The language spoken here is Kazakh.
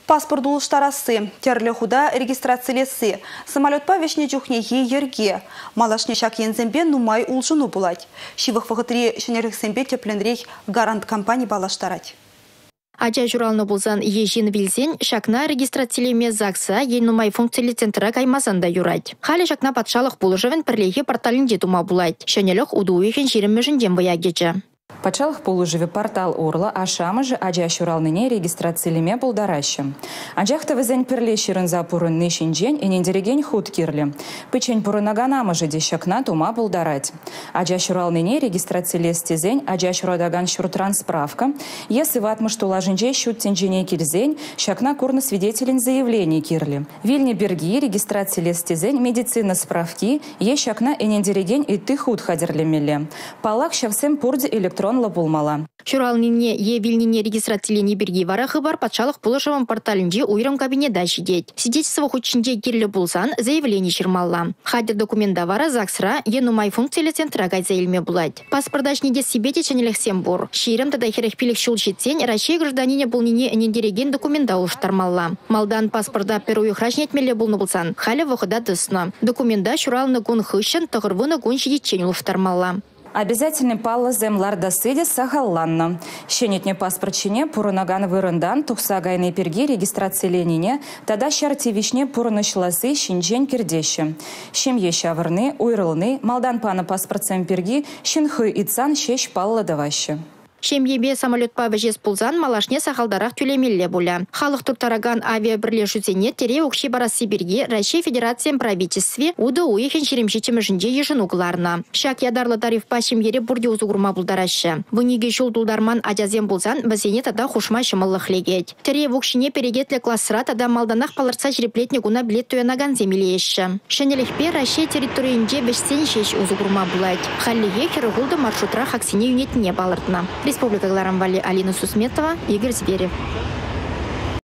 Паспорт улыштарасы, терлі худа регистрациялесі, самолетпа вешне жүхнеге ерге, малашне шак ензембе нумай улжыну булать. Шивых вағытыре шенеріксембе тепленрек гарант компания балаштарать. Ажа журалны болсан ежин билсен, шакна регистрациялеме закса енумай функциялы центра каймасанда юрать. Халі шакна патшалық болыжывен пірлегі порталінде тума булать. Шенелік удуыхен жиреммежін дембая гечі. Пачалых полуживе портал Орла, а шамыжы Аджа шуралныне регистрациялеме болдаращы. Аджахта візен перле ширын запурын нешінжен и нендереген худ кирлі. Пычен пурынаганамыжы дешакна тума болдарать. Аджа шуралныне регистрациялестезен Аджа шурадаган шуртрансправка. Если ватмыш тулажынже шут тенжене кирзен, шакна курны свидетелен заявлений кирли. Вильне берги регистрациялестезен медицина справки, е шакна и нендереген и ты худ хадерлемеле. Палак шавсем пурди электрон лапулмала. Шуралныне е вильнине регистрациялени берги варахы бар патшалық пулышыван порталінде уйрым кабинеда шидеть. Свидетельство худшинже кирлі булсан заявление ширмалла. Хадер документа вара заксра енумай функциялы центра заявлеме булать. Паспордашниде себе ченелексем бур. Ширым тада херехпилік шул шитсен Россия гражданине булнине нендереген документа уштармалла. Малдан паспорда перуй храшнетмеле булны булсан. Халя выхода дысна. Документа шуралны гун хыщен тағырвыны гун шидетчен уштармалла. Обязательный палла земларда сыде сахалланна. Щенетне паспортчине пурунаган вырындан тухсагайны перги регистрацияленине, тада шартивишне пурынышласы шинжен кирдеші. Шемье шавырны, уйрылны, малдан пана паспортсем перги, шинхы ицан шеш палла давашы. Шемьебе самолетпа вежес пулзан малашне сахалдарах тюлемелле буля. Халық туртараган авиабірлешусене тере укши барас Сибирге Россия Федерациям правительстве уды уехен шеремшечемешінде ежін угларна. Шак ядарлы тарифпа шемьере бурде узугурма булдарашы. Выныге шул дулдарман ажазем булзан бізене тада хушма шымыллық легет. Тере вукшине перегетлі классыра тада малданах палырца жреплетне гуна билет туянаган земелеші. Шенелехпе Россия территориинде бешсен шеш узугурма булать. Халлиге хирыгулды маршрутра хаксине юнетіне балыртна. Республика Гларамвали, Алина Сусметова, Игорь Зверев.